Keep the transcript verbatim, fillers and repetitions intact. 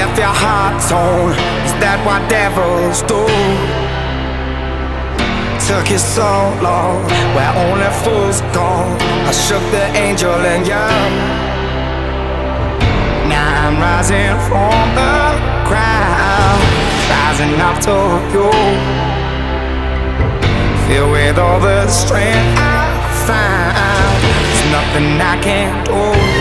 left your heart torn. Is that what devils do? Took you so long, where only fools go. I shook the angel in you. Now I'm rising from the ground, rising up to you. Filled with all the strength I find, there's nothing I can't do.